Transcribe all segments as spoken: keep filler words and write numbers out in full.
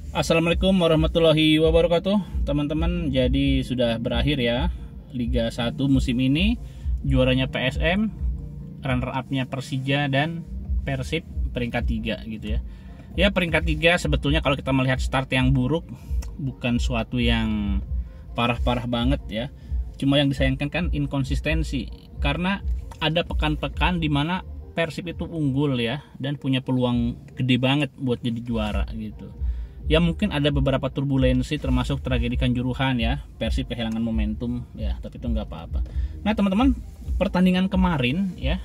Assalamualaikum warahmatullahi wabarakatuh teman-teman. Jadi sudah berakhir ya Liga satu musim ini. Juaranya P S M, runner up-nya Persija dan Persib peringkat tiga gitu ya. Ya peringkat tiga sebetulnya kalau kita melihat start yang buruk, bukan suatu yang parah-parah banget ya. Cuma yang disayangkan kan inkonsistensi, karena ada pekan-pekan dimana Persib itu unggul ya dan punya peluang gede banget buat jadi juara gitu. Ya mungkin ada beberapa turbulensi termasuk tragedi Kanjuruhan ya, Persib kehilangan momentum ya, tapi itu nggak apa-apa. Nah teman-teman, pertandingan kemarin ya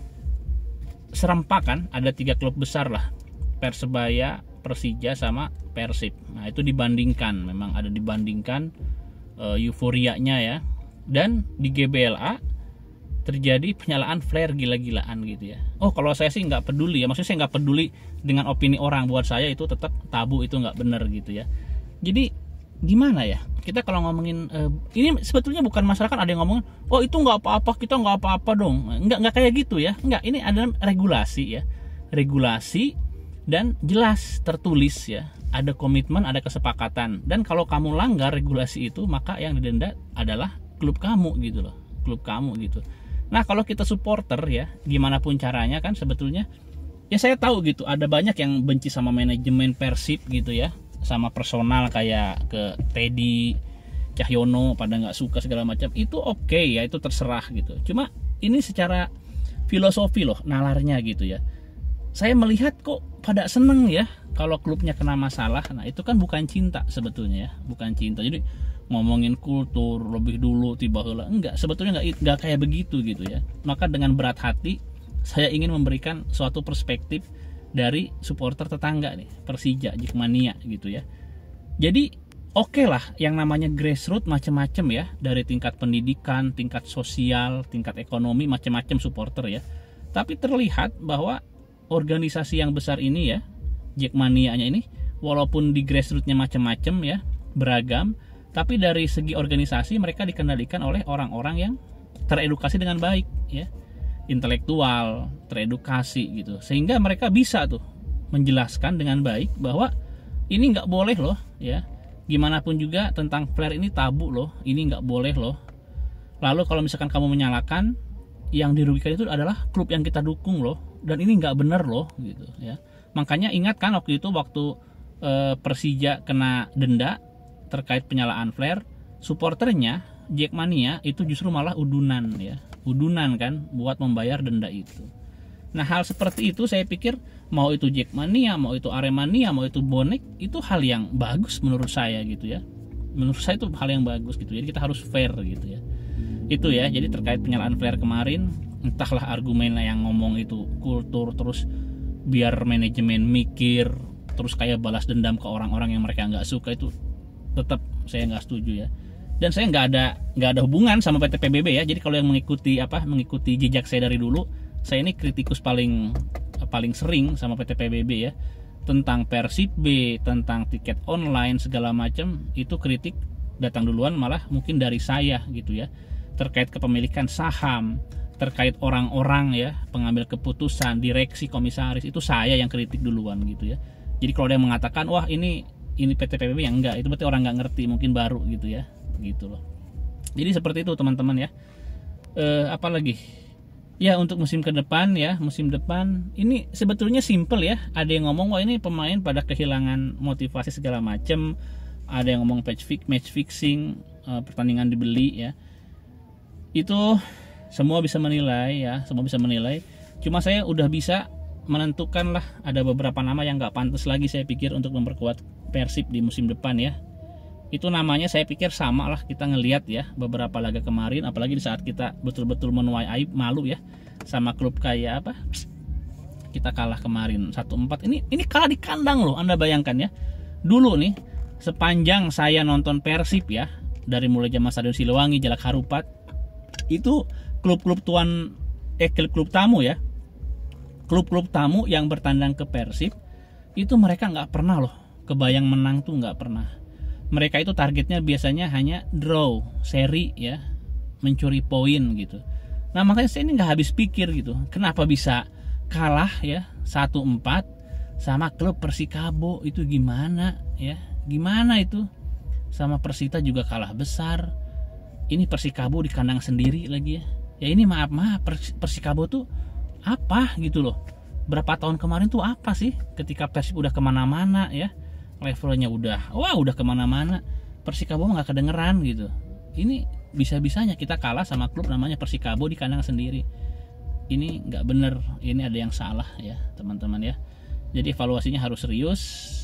serempak kan, ada tiga klub besar lah, Persebaya, Persija sama Persib. Nah itu dibandingkan, memang ada dibandingkan uh, euforianya ya. Dan di G B L A terjadi penyalaan flare gila-gilaan gitu ya. Oh kalau saya sih nggak peduli ya, maksudnya saya nggak peduli dengan opini orang. Buat saya itu tetap tabu, itu nggak benar gitu ya. Jadi gimana ya, kita kalau ngomongin uh, ini sebetulnya bukan masyarakat ada yang ngomongin oh itu nggak apa-apa, kita nggak apa-apa dong. Nggak nggak kayak gitu ya, nggak. Ini adalah regulasi ya, regulasi dan jelas tertulis ya, ada komitmen, ada kesepakatan. Dan kalau kamu langgar regulasi itu, maka yang didenda adalah klub kamu gitu loh, klub kamu gitu. Nah kalau kita supporter ya, gimana pun caranya kan sebetulnya, ya saya tahu gitu, ada banyak yang benci sama manajemen Persib gitu ya, sama personal kayak ke Teddy Cahyono pada nggak suka segala macam. Itu oke okay, ya, itu terserah gitu. Cuma ini secara filosofi loh nalarnya gitu ya. Saya melihat kok pada seneng ya kalau klubnya kena masalah. Nah itu kan bukan cinta sebetulnya ya, bukan cinta. Jadi ngomongin kultur lebih dulu tiba-tiba enggak, sebetulnya enggak, enggak kayak begitu gitu ya. Maka dengan berat hati saya ingin memberikan suatu perspektif dari supporter tetangga nih, Persija, Jackmania gitu ya. Jadi oke okay lah yang namanya grassroots macam-macam ya, dari tingkat pendidikan, tingkat sosial, tingkat ekonomi, macam-macam supporter ya. Tapi terlihat bahwa organisasi yang besar ini ya, Jackmania-nya ini, walaupun di grassroots-nya macam-macam ya, beragam, tapi dari segi organisasi mereka dikendalikan oleh orang-orang yang teredukasi dengan baik ya, intelektual, teredukasi gitu, sehingga mereka bisa tuh menjelaskan dengan baik bahwa ini nggak boleh loh ya, gimana pun juga tentang flare ini tabu loh, ini nggak boleh loh. Lalu kalau misalkan kamu menyalahkan, yang dirugikan itu adalah klub yang kita dukung loh, dan ini nggak bener loh gitu ya. Makanya ingat kan waktu itu waktu eh, Persija kena denda terkait penyalaan flare, supporternya Jackmania itu justru malah udunan ya, udunan kan buat membayar denda itu. Nah hal seperti itu saya pikir mau itu Jackmania, mau itu Aremania, mau itu Bonek, itu hal yang bagus menurut saya gitu ya. Menurut saya itu hal yang bagus gitu. Jadi kita harus fair gitu ya. Itu ya. Jadi terkait penyalaan flare kemarin, entahlah argumen yang ngomong itu kultur, terus biar manajemen mikir, terus kayak balas dendam ke orang-orang yang mereka nggak suka, itu tetap saya nggak setuju ya. Dan saya nggak ada nggak ada hubungan sama P T P B B ya. Jadi kalau yang mengikuti apa mengikuti jejak saya dari dulu, saya ini kritikus paling paling sering sama P T P B B ya, tentang Persib B, tentang tiket online segala macam. Itu kritik datang duluan malah mungkin dari saya gitu ya, terkait kepemilikan saham, terkait orang-orang ya, pengambil keputusan, direksi, komisaris, itu saya yang kritik duluan gitu ya. Jadi kalau ada yang mengatakan wah ini ini P T P B B, yang enggak, itu berarti orang nggak ngerti, mungkin baru gitu ya, gitu loh. Jadi seperti itu teman-teman ya. E, apalagi ya untuk musim ke depan ya, musim depan ini sebetulnya simple ya. Ada yang ngomong wah ini pemain pada kehilangan motivasi segala macam, ada yang ngomong match fix, match fixing, e, pertandingan dibeli ya. Itu semua bisa menilai ya, semua bisa menilai. Cuma saya udah bisa menentukan lah, ada beberapa nama yang nggak pantas lagi saya pikir untuk memperkuat Persib di musim depan ya. Itu namanya saya pikir sama lah kita ngelihat ya beberapa laga kemarin, apalagi di saat kita betul-betul menuai aib, malu ya sama klub kayak apa, kita kalah kemarin satu empat. Ini ini kalah di kandang loh, Anda bayangkan ya. Dulu nih sepanjang saya nonton Persib ya, dari mulai zaman Stadion Siliwangi, Jalak Harupat, itu klub-klub tuan eh klub-klub tamu ya, klub-klub tamu yang bertandang ke Persib itu mereka nggak pernah loh kebayang menang, tuh nggak pernah. Mereka itu targetnya biasanya hanya draw, seri ya, mencuri poin gitu. Nah makanya saya ini nggak habis pikir gitu, kenapa bisa kalah ya satu empat sama klub Persikabo itu gimana ya, gimana itu, sama Persita juga kalah besar. Ini Persikabo di kandang sendiri lagi ya. Ya ini maaf maaf Persikabo tuh apa gitu loh. Berapa tahun kemarin tuh apa sih, ketika Persib udah kemana-mana ya, levelnya udah wah udah kemana-mana, Persikabo nggak kedengeran gitu. Ini bisa-bisanya kita kalah sama klub namanya Persikabo di kandang sendiri. Ini nggak bener, ini ada yang salah ya teman-teman ya. Jadi evaluasinya harus serius.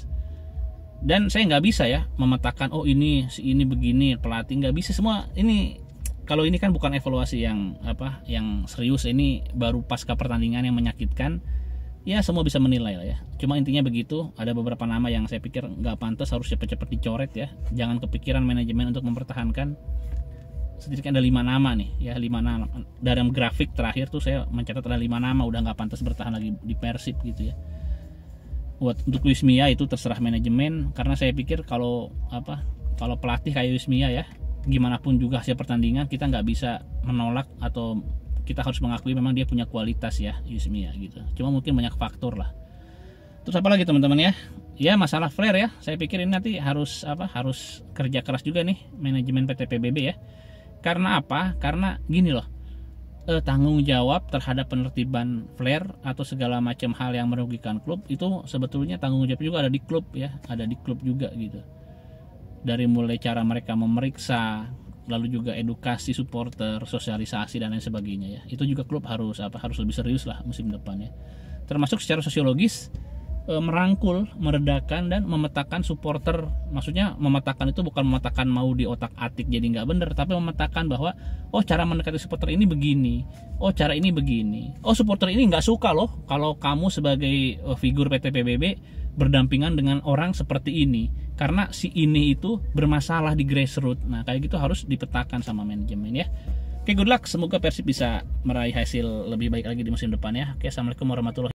Dan saya nggak bisa ya memetakan oh ini si ini begini pelatih, nggak bisa semua ini. Kalau ini kan bukan evaluasi yang apa yang serius, ini baru pasca pertandingan yang menyakitkan. Ya semua bisa menilai lah ya. Cuma intinya begitu. Ada beberapa nama yang saya pikir nggak pantas, harus cepet-cepet dicoret ya. Jangan kepikiran manajemen untuk mempertahankan. Sedikitnya ada lima nama nih ya, lima nama dalam grafik terakhir tuh saya mencatat ada lima nama udah nggak pantas bertahan lagi di Persib gitu ya. Buat untuk Luis Mia itu terserah manajemen, karena saya pikir kalau apa kalau pelatih kayak Luis Mia ya, gimana pun juga hasil pertandingan kita nggak bisa menolak atau kita harus mengakui memang dia punya kualitas ya Luis Mia gitu. Cuma mungkin banyak faktor lah. Terus apa lagi teman-teman ya? Ya masalah flare ya, saya pikir ini nanti harus apa harus kerja keras juga nih manajemen P T P B B ya. Karena apa? Karena gini loh, eh, tanggung jawab terhadap penertiban flare atau segala macam hal yang merugikan klub itu sebetulnya tanggung jawab juga ada di klub ya, ada di klub juga gitu. Dari mulai cara mereka memeriksa, lalu juga edukasi supporter, sosialisasi dan lain sebagainya ya. Itu juga klub harus apa harus lebih serius lah musim depan ya. Termasuk secara sosiologis, merangkul, meredakan dan memetakan supporter. Maksudnya memetakan itu bukan memetakan mau di otak atik jadi nggak bener, tapi memetakan bahwa oh cara mendekati supporter ini begini, oh cara ini begini, oh supporter ini nggak suka loh kalau kamu sebagai figur P T P B B berdampingan dengan orang seperti ini, karena si ini itu bermasalah di grassroots. Nah kayak gitu harus dipetakan sama manajemen ya. Oke, good luck, semoga Persib bisa meraih hasil lebih baik lagi di musim depan ya. Oke, assalamualaikum warahmatullahi wabarakatuh.